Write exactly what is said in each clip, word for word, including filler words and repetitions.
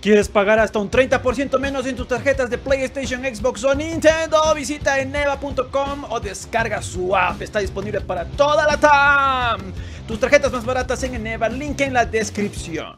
¿Quieres pagar hasta un treinta por ciento menos en tus tarjetas de PlayStation, Xbox o Nintendo? Visita eneva punto com o descarga su app. Está disponible para toda la T A M. Tus tarjetas más baratas en Eneva, link en la descripción.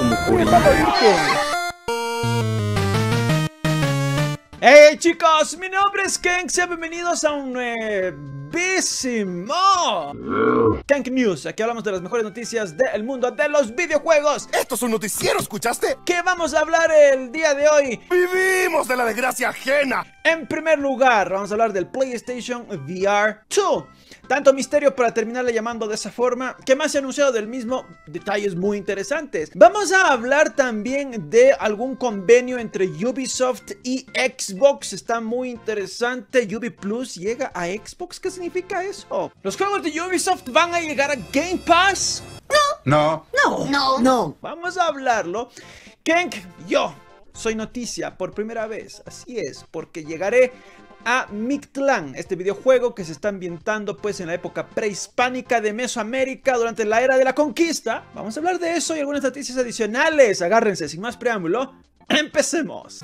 Hey chicos, mi nombre es Kenk, sean bienvenidos a un nuevísimo Kenk News. Aquí hablamos de las mejores noticias del mundo de los videojuegos. Esto es un noticiero, ¿escuchaste? ¿Qué vamos a hablar el día de hoy? ¡Vivimos de la desgracia ajena! En primer lugar, vamos a hablar del PlayStation V R dos. Tanto misterio para terminarle llamando de esa forma. ¿Qué más se ha anunciado del mismo? Detalles muy interesantes. Vamos a hablar también de algún convenio entre Ubisoft y Xbox. Está muy interesante. Ubi Plus llega a Xbox. ¿Qué significa eso? ¿Los juegos de Ubisoft van a llegar a Game Pass? No. No. No. No. Vamos a hablarlo. Kenk, yo soy noticia por primera vez. Así es, porque llegaré a Mictlán, este videojuego que se está ambientando pues en la época prehispánica de Mesoamérica durante la era de la conquista. Vamos a hablar de eso y algunas noticias adicionales. Agárrense, sin más preámbulo, empecemos.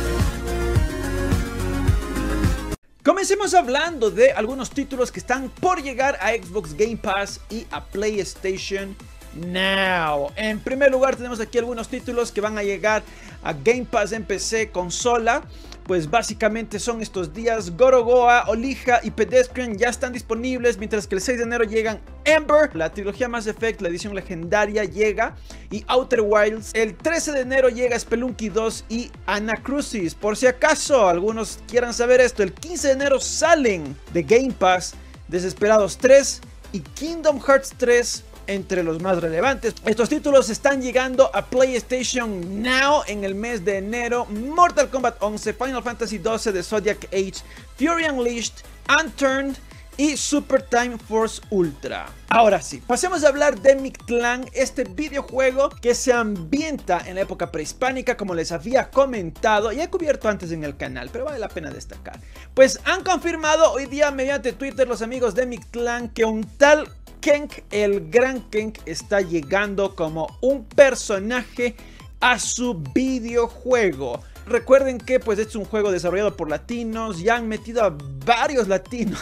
Comencemos hablando de algunos títulos que están por llegar a Xbox Game Pass y a PlayStation Now. En primer lugar tenemos aquí algunos títulos que van a llegar a Game Pass en P C, consola. Pues básicamente son estos días. Gorogoa, Olija y Pedestrian ya están disponibles, mientras que el seis de enero llegan Ember, la trilogía Mass Effect, la edición legendaria llega, y Outer Wilds. El trece de enero llega Spelunky dos y Anacrucis. Por si acaso algunos quieran saber esto, el quince de enero salen de Game Pass Desesperados tres y Kingdom Hearts tres, entre los más relevantes. Estos títulos están llegando a PlayStation Now en el mes de enero. Mortal Kombat once, Final Fantasy doce de Zodiac Age, Fury Unleashed, Unturned y Super Time Force Ultra. Ahora sí, pasemos a hablar de Mictlán, este videojuego que se ambienta en la época prehispánica, como les había comentado y he cubierto antes en el canal, pero vale la pena destacar. Pues han confirmado hoy día mediante Twitter los amigos de Mictlán que un tal Kenk, el gran Kenk, está llegando como un personaje a su videojuego. Recuerden que pues este es un juego desarrollado por latinos, ya han metido a varios latinos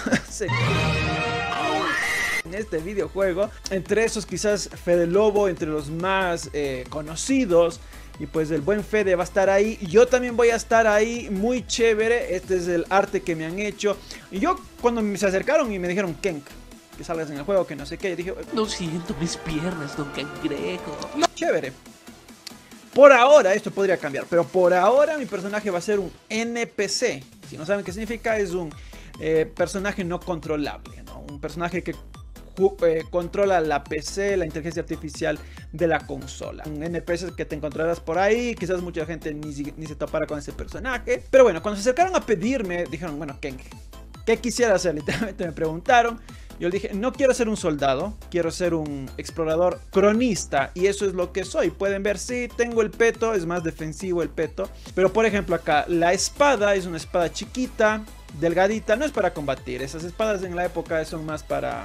en este videojuego, entre esos quizás Fede Lobo, entre los más eh, conocidos. Y pues el buen Fede va a estar ahí. Yo también voy a estar ahí. Muy chévere. Este es el arte que me han hecho. Y yo cuando me se acercaron y me dijeron Kenk, que salgas en el juego, que no sé qué, dije, no siento mis piernas, don Cangrejo. No, chévere. Por ahora, esto podría cambiar, pero por ahora mi personaje va a ser un N P C. Si no saben qué significa, es un eh, personaje no controlable, ¿no? Un personaje que eh, controla la P C, la inteligencia artificial de la consola. Un N P C que te encontrarás por ahí, quizás mucha gente ni, ni se topara con ese personaje. Pero bueno, cuando se acercaron a pedirme, dijeron, bueno, Kenk, ¿qué quisiera hacer? Literalmente me preguntaron. Yo dije, no quiero ser un soldado, quiero ser un explorador cronista. Y eso es lo que soy. Pueden ver, sí, tengo el peto, es más defensivo el peto. Pero por ejemplo acá, la espada es una espada chiquita, delgadita, no es para combatir. Esas espadas en la época son más para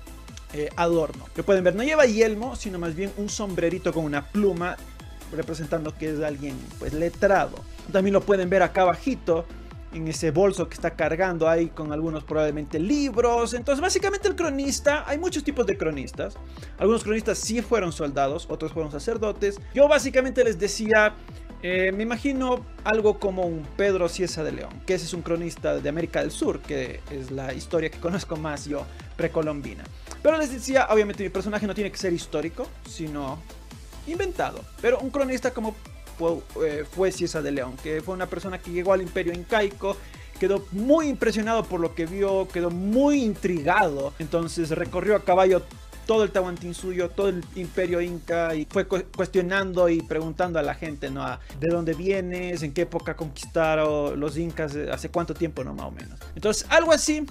eh, adorno. Lo pueden ver, no lleva yelmo, sino más bien un sombrerito con una pluma, representando que es alguien pues letrado. También lo pueden ver acá abajito, en ese bolso que está cargando ahí con algunos probablemente libros. Entonces básicamente el cronista, hay muchos tipos de cronistas. Algunos cronistas sí fueron soldados, otros fueron sacerdotes. Yo básicamente les decía, eh, me imagino algo como un Pedro Cieza de León, que ese es un cronista de América del Sur, que es la historia que conozco más yo, precolombina. Pero les decía, obviamente mi personaje no tiene que ser histórico, sino inventado. Pero un cronista como Fue, fue Cieza de León, que fue una persona que llegó al imperio incaico, quedó muy impresionado por lo que vio, quedó muy intrigado, entonces recorrió a caballo todo el Tahuantinsuyo, todo el imperio inca y fue cu cuestionando y preguntando a la gente, ¿no? A, ¿de dónde vienes? ¿En qué época conquistaron los incas? ¿Hace cuánto tiempo, no? Más o menos. Entonces algo así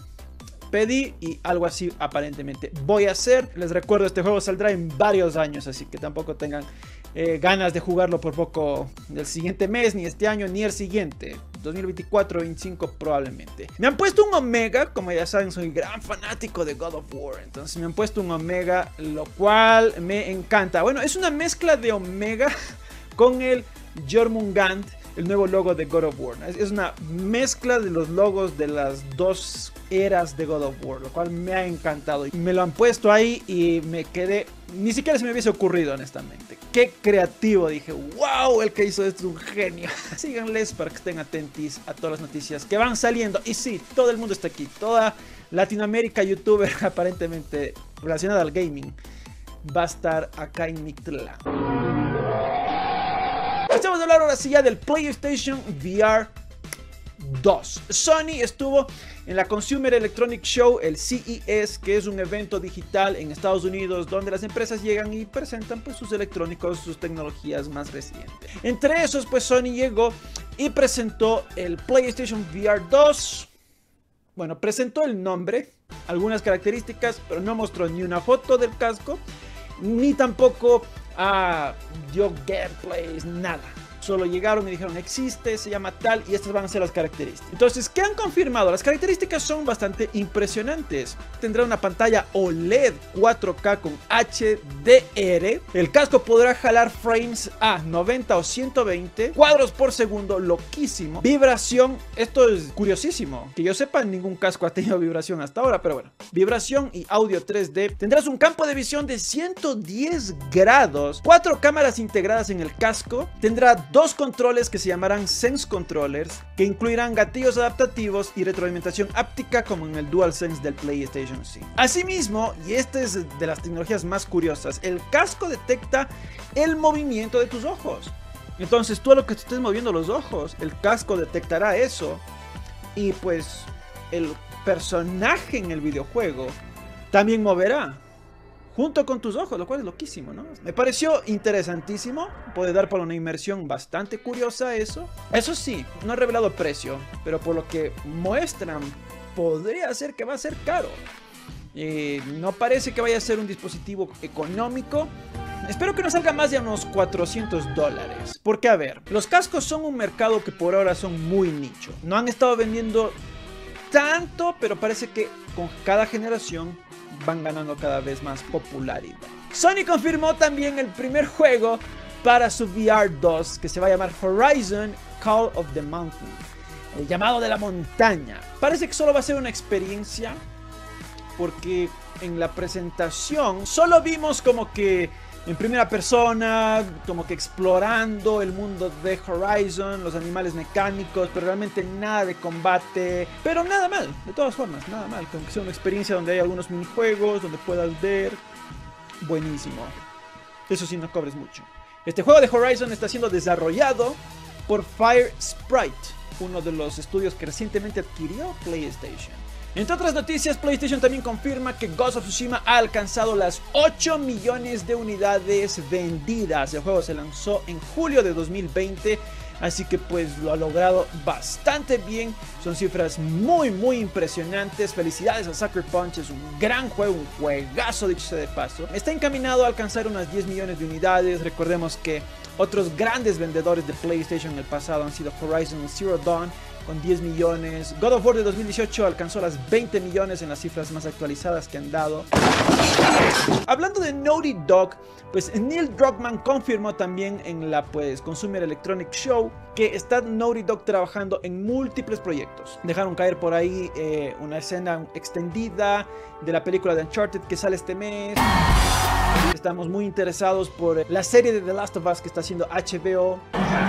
pedí y algo así aparentemente voy a hacer. Les recuerdo, este juego saldrá en varios años, así que tampoco tengan eh, ganas de jugarlo por poco del siguiente mes, ni este año, ni el siguiente. dos mil veinticuatro, veinticinco probablemente. Me han puesto un Omega, como ya saben, soy gran fanático de God of War. Entonces me han puesto un Omega, lo cual me encanta. Bueno, es una mezcla de Omega con el Jormungand, el nuevo logo de God of War. Es, es una mezcla de los logos de las dos eras de God of War, lo cual me ha encantado. Me lo han puesto ahí y me quedé... Ni siquiera se me hubiese ocurrido, honestamente. Qué creativo, dije, wow, el que hizo esto es un genio. Síganles para que estén atentos a todas las noticias que van saliendo. Y sí, todo el mundo está aquí, toda Latinoamérica youtuber aparentemente relacionada al gaming va a estar acá en Mictlán. Estamos a hablar ahora sí ya del PlayStation V R dos. Sony estuvo en la Consumer Electronic Show, el C E S, que es un evento digital en Estados Unidos donde las empresas llegan y presentan pues sus electrónicos, sus tecnologías más recientes. Entre esos pues Sony llegó y presentó el PlayStation V R dos. Bueno, presentó el nombre, algunas características, pero no mostró ni una foto del casco, ni tampoco ah, dio gameplays, nada. Solo llegaron y dijeron existe, se llama tal y estas van a ser las características. Entonces, ¿qué han confirmado? Las características son bastante impresionantes. Tendrá una pantalla O L E D cuatro K con H D R. El casco podrá jalar frames a noventa o ciento veinte cuadros por segundo, loquísimo. Vibración, esto es curiosísimo. Que yo sepa, ningún casco ha tenido vibración hasta ahora, pero bueno. Vibración y audio tres D. Tendrás un campo de visión de ciento diez grados, cuatro cámaras integradas en el casco. Tendrá dos controles que se llamarán Sense Controllers, que incluirán gatillos adaptativos y retroalimentación áptica como en el DualSense del PlayStation cinco. Asimismo, y esta es de las tecnologías más curiosas, el casco detecta el movimiento de tus ojos. Entonces tú a lo que te estés moviendo los ojos, el casco detectará eso y pues el personaje en el videojuego también moverá junto con tus ojos, lo cual es loquísimo, ¿no? Me pareció interesantísimo, puede dar para una inmersión bastante curiosa eso. Eso sí, no ha revelado precio, pero por lo que muestran, podría ser que va a ser caro. Eh, no parece que vaya a ser un dispositivo económico. Espero que no salga más de unos cuatrocientos dólares. Porque a ver, los cascos son un mercado que por ahora son muy nicho. No han estado vendiendo tanto, pero parece que con cada generación van ganando cada vez más popularidad. Sony confirmó también el primer juego para su V R dos, que se va a llamar Horizon Call of the Mountain, el llamado de la montaña. Parece que solo va a ser una experiencia, porque en la presentación solo vimos como que en primera persona, como que explorando el mundo de Horizon, los animales mecánicos, pero realmente nada de combate. Pero nada mal, de todas formas, nada mal. Como que sea una experiencia donde hay algunos minijuegos, donde puedas ver. Buenísimo. Eso sí, no cobres mucho. Este juego de Horizon está siendo desarrollado por Fire Sprite, uno de los estudios que recientemente adquirió PlayStation. Entre otras noticias, PlayStation también confirma que Ghost of Tsushima ha alcanzado las ocho millones de unidades vendidas. El juego se lanzó en julio de dos mil veinte, así que pues lo ha logrado bastante bien. Son cifras muy muy impresionantes. Felicidades a Sucker Punch, es un gran juego, un juegazo dicho sea de paso. Está encaminado a alcanzar unas diez millones de unidades. Recordemos que otros grandes vendedores de PlayStation en el pasado han sido Horizon Zero Dawn con diez millones. God of War de dos mil dieciocho alcanzó las veinte millones en las cifras más actualizadas que han dado. Hablando de Naughty Dog, pues Neil Druckmann confirmó también en la pues Consumer Electronic Show que está Naughty Dog trabajando en múltiples proyectos. Dejaron caer por ahí eh, una escena extendida de la película de Uncharted que sale este mes. Estamos muy interesados por la serie de The Last of Us que está haciendo H B O.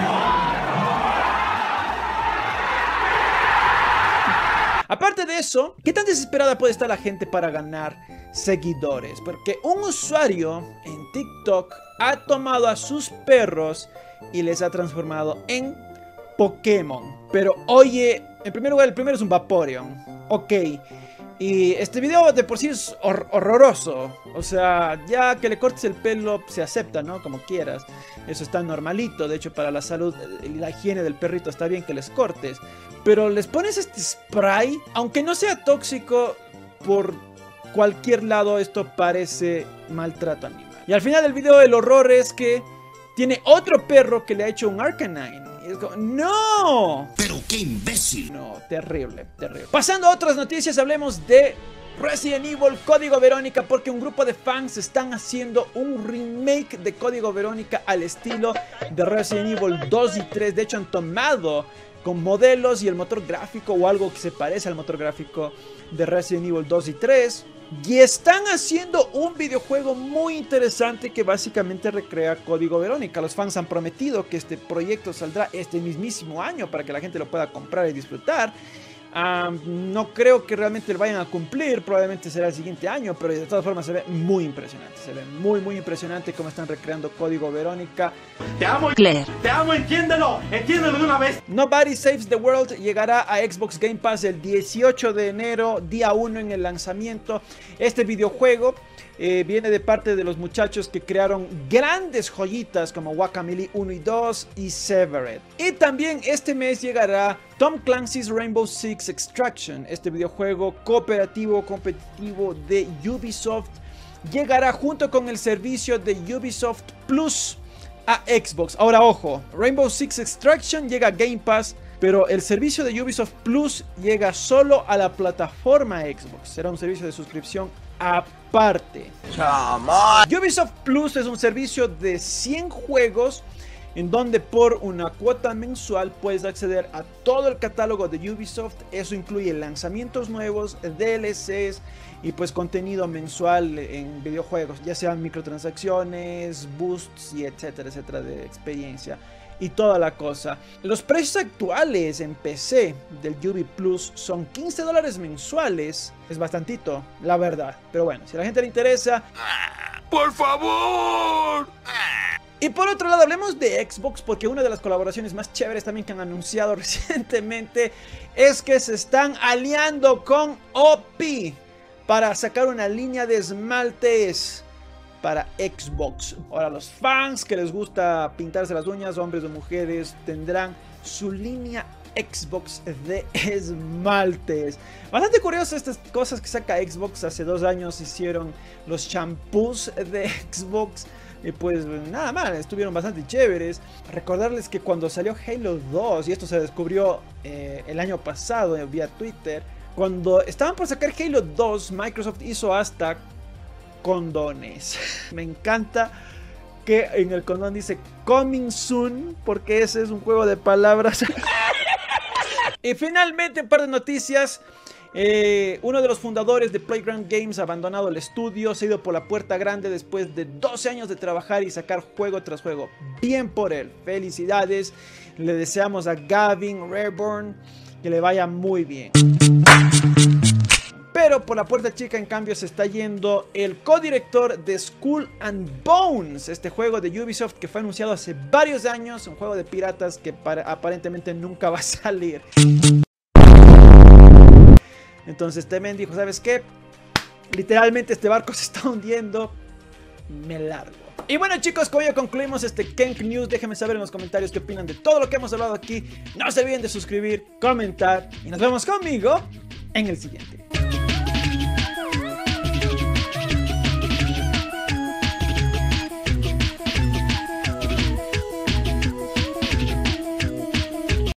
Aparte de eso, ¿qué tan desesperada puede estar la gente para ganar seguidores? Porque un usuario en TikTok ha tomado a sus perros y les ha transformado en Pokémon. Pero oye, en primer lugar, el primero es un Vaporeon. Ok. Y este video de por sí es hor horroroso. O sea, ya que le cortes el pelo se acepta, ¿no? Como quieras. Eso está normalito. De hecho, para la salud y la higiene del perrito está bien que les cortes. Pero les pones este spray, aunque no sea tóxico, por cualquier lado esto parece maltrato animal. Y al final del video el horror es que tiene otro perro que le ha hecho un Arcanine. Y es como, ¡no! ¡Pero qué imbécil! No, terrible, terrible. Pasando a otras noticias, hablemos de Resident Evil Código Verónica, porque un grupo de fans están haciendo un remake de Código Verónica al estilo de Resident Evil dos y tres. De hecho han tomado con modelos y el motor gráfico o algo que se parece al motor gráfico de Resident Evil dos y tres. Y están haciendo un videojuego muy interesante que básicamente recrea Código Verónica. Los fans han prometido que este proyecto saldrá este mismísimo año para que la gente lo pueda comprar y disfrutar. Um, no creo que realmente lo vayan a cumplir, probablemente será el siguiente año, pero de todas formas se ve muy impresionante. Se ve muy muy impresionante cómo están recreando Código Verónica. Te amo, Claire. Te amo, entiéndelo, entiéndelo de una vez. Nobody Saves the World llegará a Xbox Game Pass el dieciocho de enero, día uno en el lanzamiento. Este videojuego eh, viene de parte de los muchachos que crearon grandes joyitas como Guacamelee uno y dos y Severed. Y también este mes llegará Tom Clancy's Rainbow Six Extraction, este videojuego cooperativo competitivo de Ubisoft. Llegará junto con el servicio de Ubisoft Plus a Xbox. Ahora ojo, Rainbow Six Extraction llega a Game Pass, pero el servicio de Ubisoft Plus llega solo a la plataforma Xbox. Será un servicio de suscripción aparte. Chama. Ubisoft Plus es un servicio de cien juegos en donde por una cuota mensual puedes acceder a todo el catálogo de Ubisoft. Eso incluye lanzamientos nuevos, D L Cs y pues contenido mensual en videojuegos, ya sean microtransacciones, boosts y etcétera, etcétera de experiencia y toda la cosa. Los precios actuales en P C del Ubi Plus son quince dólares mensuales. Es bastantito, la verdad, pero bueno, si a la gente le interesa, ¡por favor! Y por otro lado, hablemos de Xbox, porque una de las colaboraciones más chéveres también que han anunciado recientemente es que se están aliando con O P para sacar una línea de esmaltes para Xbox. Ahora los fans que les gusta pintarse las uñas, hombres o mujeres, tendrán su línea Xbox de esmaltes. Bastante curioso estas cosas que saca Xbox. Hace dos años hicieron los shampoos de Xbox. Y pues nada mal, estuvieron bastante chéveres. Recordarles que cuando salió Halo dos, y esto se descubrió eh, el año pasado eh, vía Twitter, cuando estaban por sacar Halo dos, Microsoft hizo hasta condones. Me encanta que en el condón dice coming soon, porque ese es un juego de palabras. Y finalmente un par de noticias. Eh, uno de los fundadores de Playground Games ha abandonado el estudio, se ha ido por la puerta grande después de doce años de trabajar y sacar juego tras juego. Bien por él, felicidades. Le deseamos a Gavin Rayburn que le vaya muy bien. Pero por la puerta chica en cambio se está yendo el codirector de Skull and Bones, este juego de Ubisoft que fue anunciado hace varios años, un juego de piratas que para, aparentemente nunca va a salir. Entonces Temen dijo, ¿sabes qué? Literalmente este barco se está hundiendo, me largo. Y bueno chicos, con ello concluimos este Kenk News. Déjenme saber en los comentarios qué opinan de todo lo que hemos hablado aquí. No se olviden de suscribir, comentar y nos vemos conmigo en el siguiente.